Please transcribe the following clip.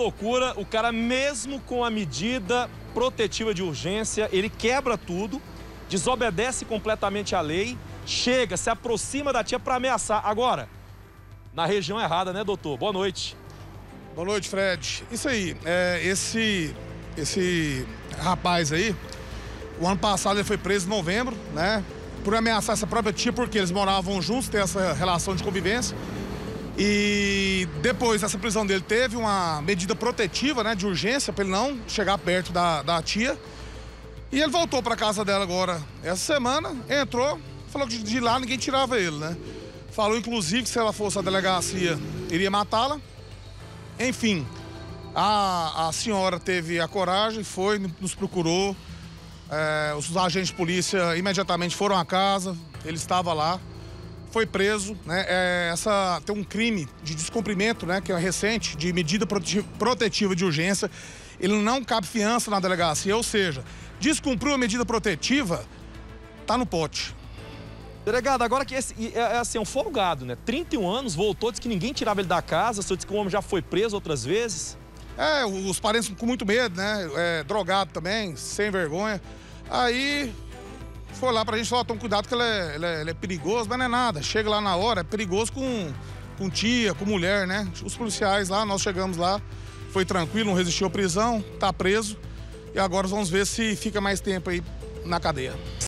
Loucura, o cara mesmo com a medida protetiva de urgência, ele quebra tudo, desobedece completamente a lei, chega, se aproxima da tia para ameaçar. Agora, na região errada, né, doutor? Boa noite. Boa noite, Fred. Isso aí, esse rapaz aí, o ano passado ele foi preso em novembro, né? Por ameaçar essa própria tia, porque eles moravam juntos, tem essa relação de convivência. E depois dessa prisão dele, teve uma medida protetiva, né, de urgência, para ele não chegar perto da tia. E ele voltou para casa dela agora essa semana, entrou, falou que de lá ninguém tirava ele, né? Falou, inclusive, que se ela fosse à delegacia, iria matá-la. Enfim, a senhora teve a coragem, foi, nos procurou. Os agentes de polícia imediatamente foram à casa, ele estava lá. Foi preso, né? Tem um crime de descumprimento, né? Que é recente, de medida protetiva de urgência. Ele não cabe fiança na delegacia, ou seja, descumpriu a medida protetiva, tá no pote. Delegado, agora que esse é um folgado, né? 31 anos, voltou, disse que ninguém tirava ele da casa, o senhor disse que o homem já foi preso outras vezes. Os parentes com muito medo, né? Drogado também, sem vergonha. Aí foi lá pra gente falar, toma cuidado que ele é perigoso, mas não é nada. Chega lá na hora, é perigoso com tia, com mulher, né? Os policiais lá, nós chegamos lá, foi tranquilo, não resistiu à prisão, tá preso. E agora vamos ver se fica mais tempo aí na cadeia.